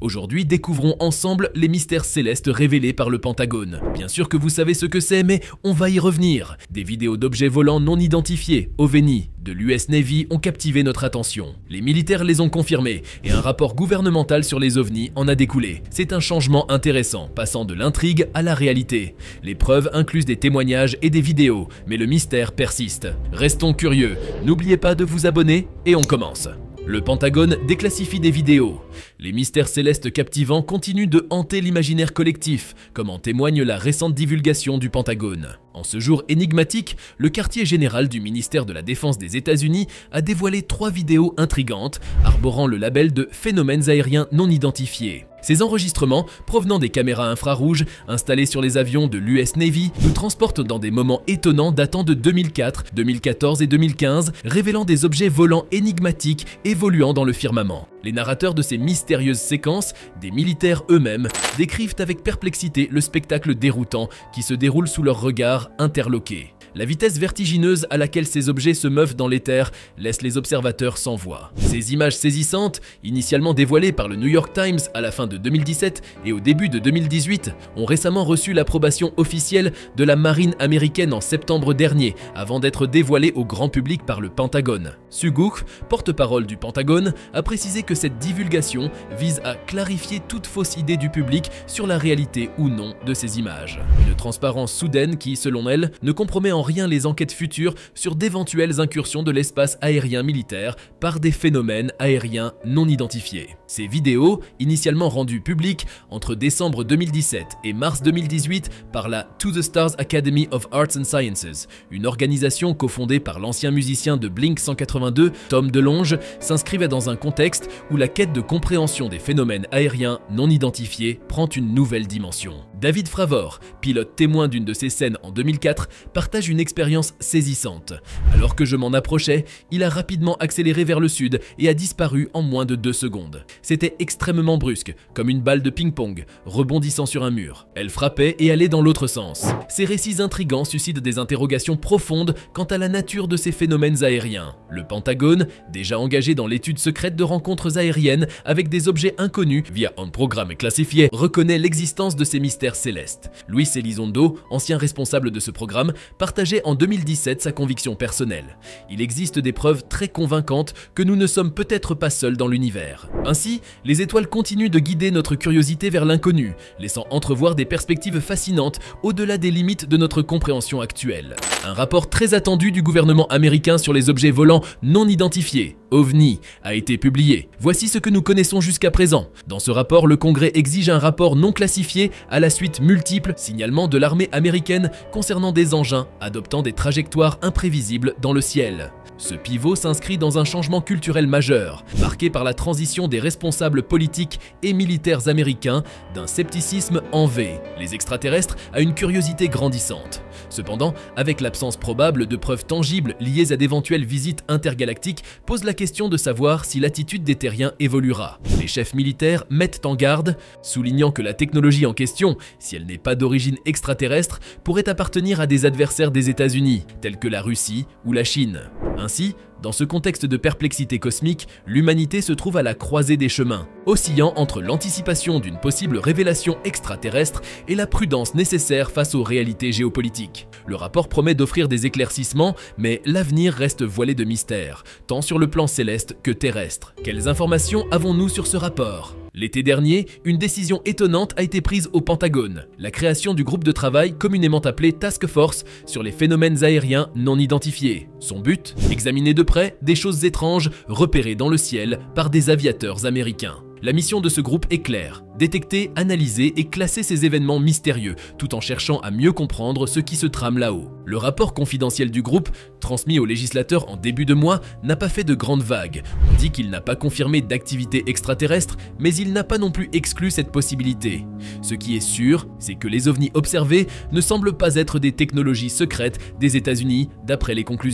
Aujourd'hui, découvrons ensemble les mystères célestes révélés par le Pentagone. Bien sûr que vous savez ce que c'est, mais on va y revenir. Des vidéos d'objets volants non identifiés, OVNI, de l'US Navy ont captivé notre attention. Les militaires les ont confirmés et un rapport gouvernemental sur les ovnis en a découlé. C'est un changement intéressant, passant de l'intrigue à la réalité. Les preuves incluent des témoignages et des vidéos, mais le mystère persiste. Restons curieux, n'oubliez pas de vous abonner et on commence. Le Pentagone déclassifie des vidéos. Les mystères célestes captivants continuent de hanter l'imaginaire collectif, comme en témoigne la récente divulgation du Pentagone. En ce jour énigmatique, le quartier général du ministère de la Défense des États-Unis a dévoilé 3 vidéos intrigantes, arborant le label de phénomènes aériens non identifiés. Ces enregistrements, provenant des caméras infrarouges installées sur les avions de l'US Navy, nous transportent dans des moments étonnants datant de 2004, 2014 et 2015, révélant des objets volants énigmatiques évoluant dans le firmament. Les narrateurs de ces mystérieuses séquences, des militaires eux-mêmes, décrivent avec perplexité le spectacle déroutant qui se déroule sous leurs regards interloqués. La vitesse vertigineuse à laquelle ces objets se meuvent dans l'éther laisse les observateurs sans voix. Ces images saisissantes, initialement dévoilées par le New York Times à la fin de 2017 et au début de 2018, ont récemment reçu l'approbation officielle de la marine américaine en septembre dernier, avant d'être dévoilées au grand public par le Pentagone. Suguk, porte-parole du Pentagone, a précisé que cette divulgation vise à clarifier toute fausse idée du public sur la réalité ou non de ces images. Une transparence soudaine qui, selon elle, ne compromet en rien les enquêtes futures sur d'éventuelles incursions de l'espace aérien militaire par des phénomènes aériens non identifiés. Ces vidéos, initialement rendues publiques entre décembre 2017 et mars 2018 par la To the Stars Academy of Arts and Sciences, une organisation cofondée par l'ancien musicien de Blink 182, Tom DeLonge, s'inscrivait dans un contexte où la quête de compréhension des phénomènes aériens non identifiés prend une nouvelle dimension. David Fravor, pilote témoin d'une de ces scènes en 2004, partage une expérience saisissante. Alors que je m'en approchais, il a rapidement accéléré vers le sud et a disparu en moins de 2 secondes. C'était extrêmement brusque, comme une balle de ping-pong, rebondissant sur un mur. Elle frappait et allait dans l'autre sens. Ces récits intrigants suscitent des interrogations profondes quant à la nature de ces phénomènes aériens. Le Pentagone, déjà engagé dans l'étude secrète de rencontres aériennes avec des objets inconnus via un programme classifié, reconnaît l'existence de ces mystères célestes. Luis Elizondo, ancien responsable de ce programme, partageait en 2017 sa conviction personnelle. Il existe des preuves très convaincantes que nous ne sommes peut-être pas seuls dans l'univers. Ainsi, les étoiles continuent de guider notre curiosité vers l'inconnu, laissant entrevoir des perspectives fascinantes au-delà des limites de notre compréhension actuelle. Un rapport très attendu du gouvernement américain sur les objets volants non identifiés, OVNI, a été publié. Voici ce que nous connaissons jusqu'à présent. Dans ce rapport, le Congrès exige un rapport non classifié à la suite multiples signalements de l'armée américaine concernant des engins adoptant des trajectoires imprévisibles dans le ciel. Ce pivot s'inscrit dans un changement culturel majeur, marqué par la transition des responsables politiques et militaires américains d'un scepticisme en V, les extraterrestres, à une curiosité grandissante. Cependant, avec l'absence probable de preuves tangibles liées à d'éventuelles visites intergalactiques, pose la question de savoir si l'attitude des terriens évoluera. Les chefs militaires mettent en garde, soulignant que la technologie en question, si elle n'est pas d'origine extraterrestre, pourrait appartenir à des adversaires des États-Unis, tels que la Russie ou la Chine. Ainsi, dans ce contexte de perplexité cosmique, l'humanité se trouve à la croisée des chemins, oscillant entre l'anticipation d'une possible révélation extraterrestre et la prudence nécessaire face aux réalités géopolitiques. Le rapport promet d'offrir des éclaircissements, mais l'avenir reste voilé de mystères, tant sur le plan céleste que terrestre. Quelles informations avons-nous sur ce rapport ? L'été dernier, une décision étonnante a été prise au Pentagone, la création du groupe de travail communément appelé Task Force sur les phénomènes aériens non identifiés. Son but ? Examiner de près des choses étranges repérées dans le ciel par des aviateurs américains. La mission de ce groupe est claire, détecter, analyser et classer ces événements mystérieux, tout en cherchant à mieux comprendre ce qui se trame là-haut. Le rapport confidentiel du groupe, transmis aux législateurs en début de mois, n'a pas fait de grandes vagues. On dit qu'il n'a pas confirmé d'activité extraterrestre, mais il n'a pas non plus exclu cette possibilité. Ce qui est sûr, c'est que les ovnis observés ne semblent pas être des technologies secrètes des États-Unis, d'après les conclusions.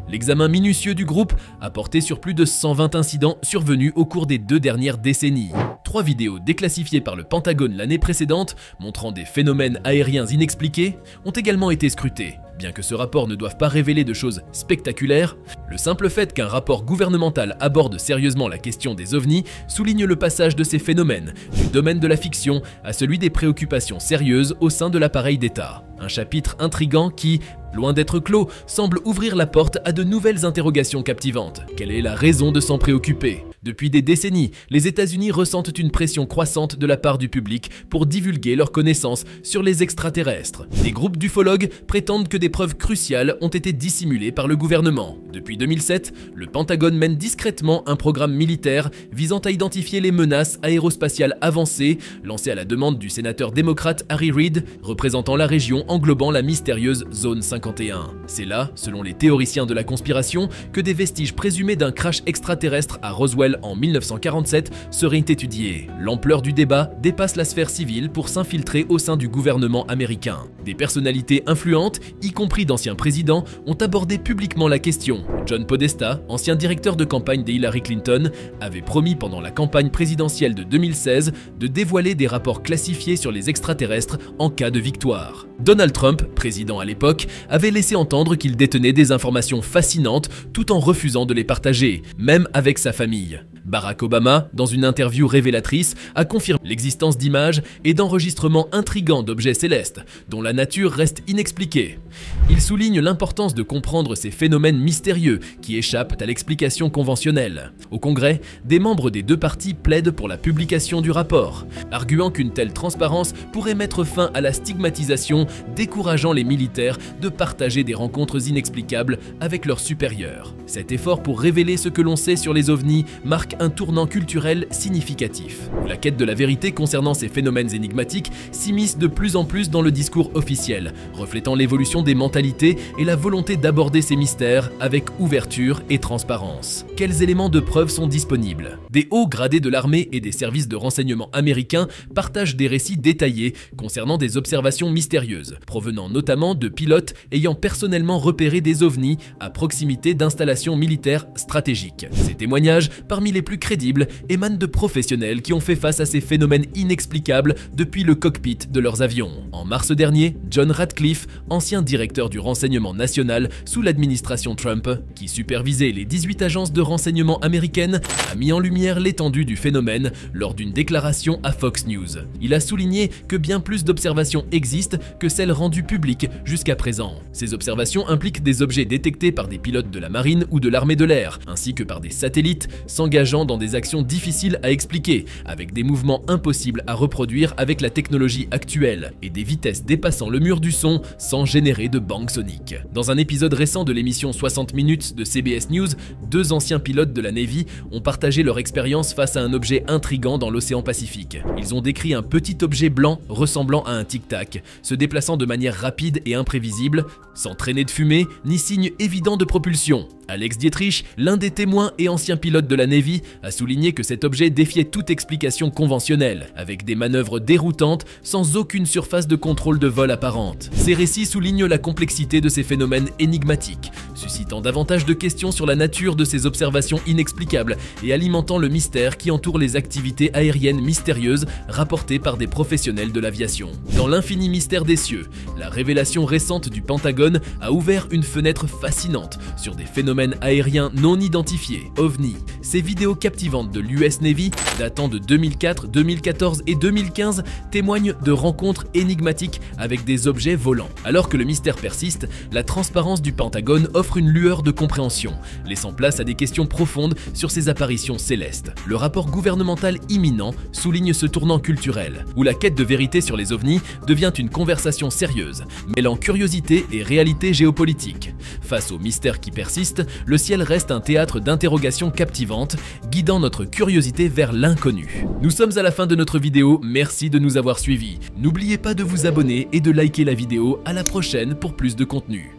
L'examen minutieux du groupe a porté sur plus de 120 incidents survenus au cours des 2 dernières décennies. 3 vidéos déclassifiées par le Pentagone l'année précédente, montrant des phénomènes aériens inexpliqués, ont également été scrutées. Bien que ce rapport ne doive pas révéler de choses spectaculaires, le simple fait qu'un rapport gouvernemental aborde sérieusement la question des ovnis souligne le passage de ces phénomènes du domaine de la fiction à celui des préoccupations sérieuses au sein de l'appareil d'État. Un chapitre intrigant qui, loin d'être clos, semble ouvrir la porte à de nouvelles interrogations captivantes. Quelle est la raison de s'en préoccuper ? Depuis des décennies, les États-Unis ressentent une pression croissante de la part du public pour divulguer leurs connaissances sur les extraterrestres. Des groupes d'ufologues prétendent que des preuves cruciales ont été dissimulées par le gouvernement. Depuis 2007, le Pentagone mène discrètement un programme militaire visant à identifier les menaces aérospatiales avancées, lancé à la demande du sénateur démocrate Harry Reid, représentant la région englobant la mystérieuse Zone 51. C'est là, selon les théoriciens de la conspiration, que des vestiges présumés d'un crash extraterrestre à Roswell en 1947 seraient étudiés. L'ampleur du débat dépasse la sphère civile pour s'infiltrer au sein du gouvernement américain. Des personnalités influentes, y compris d'anciens présidents, ont abordé publiquement la question. John Podesta, ancien directeur de campagne d'Hillary Clinton, avait promis pendant la campagne présidentielle de 2016 de dévoiler des rapports classifiés sur les extraterrestres en cas de victoire. Donald Trump, président à l'époque, avait laissé entendre qu'il détenait des informations fascinantes tout en refusant de les partager, même avec sa famille. Barack Obama, dans une interview révélatrice, a confirmé l'existence d'images et d'enregistrements intrigants d'objets célestes, dont la nature reste inexpliquée. Il souligne l'importance de comprendre ces phénomènes mystérieux qui échappent à l'explication conventionnelle. Au Congrès, des membres des 2 partis plaident pour la publication du rapport, arguant qu'une telle transparence pourrait mettre fin à la stigmatisation, décourageant les militaires de partager des rencontres inexplicables avec leurs supérieurs. Cet effort pour révéler ce que l'on sait sur les ovnis marque un tournant culturel significatif, où la quête de la vérité concernant ces phénomènes énigmatiques s'immisce de plus en plus dans le discours officiel, reflétant l'évolution des mentalités et la volonté d'aborder ces mystères avec ouverture et transparence. Quels éléments de preuve sont disponibles ? Des hauts gradés de l'armée et des services de renseignement américains partagent des récits détaillés concernant des observations mystérieuses, provenant notamment de pilotes ayant personnellement repéré des ovnis à proximité d'installations militaires stratégiques. Ces témoignages, parmi les plus crédibles, émanent de professionnels qui ont fait face à ces phénomènes inexplicables depuis le cockpit de leurs avions. En mars dernier, John Ratcliffe, ancien directeur du renseignement national sous l'administration Trump, qui supervisait les 18 agences de renseignement américaines, a mis en lumière l'étendue du phénomène lors d'une déclaration à Fox News. Il a souligné que bien plus d'observations existent que celles rendues publiques jusqu'à présent. Ces observations impliquent des objets détectés par des pilotes de la marine ou de l'armée de l'air, ainsi que par des satellites, s'engageant dans des actions difficiles à expliquer, avec des mouvements impossibles à reproduire avec la technologie actuelle, et des vitesses dépassant le mur du son sans générer de bang sonique. Dans un épisode récent de l'émission 60 minutes de CBS News, 2 anciens pilotes de la Navy ont partagé leur expérience face à un objet intrigant dans l'océan Pacifique. Ils ont décrit un petit objet blanc ressemblant à un tic-tac, se déplaçant de manière rapide et imprévisible, sans traîner de fumée ni signe évident de propulsion. Alex Dietrich, l'un des témoins et ancien pilote de la Navy, a souligné que cet objet défiait toute explication conventionnelle, avec des manœuvres déroutantes sans aucune surface de contrôle de vol apparente. Ces récits soulignent la complexité de ces phénomènes énigmatiques, suscitant davantage de questions sur la nature de ces observations inexplicables et alimentant le mystère qui entoure les activités aériennes mystérieuses rapportées par des professionnels de l'aviation. Dans l'infini mystère des cieux, la révélation récente du Pentagone a ouvert une fenêtre fascinante sur des phénomènes aériens non identifiés, OVNI. Ces vidéos captivantes de l'US Navy, datant de 2004, 2014 et 2015, témoignent de rencontres énigmatiques avec des objets volants. Alors que le mystère persiste, la transparence du Pentagone offre une lueur de compréhension, laissant place à des questions profondes sur ces apparitions célestes. Le rapport gouvernemental imminent souligne ce tournant culturel, où la quête de vérité sur les ovnis devient une conversation sérieuse, mêlant curiosité et réalité géopolitique. Face aux mystères qui persistent, le ciel reste un théâtre d'interrogations captivantes, guidant notre curiosité vers l'inconnu. Nous sommes à la fin de notre vidéo, merci de nous avoir suivis. N'oubliez pas de vous abonner et de liker la vidéo, à la prochaine pour plus de contenu.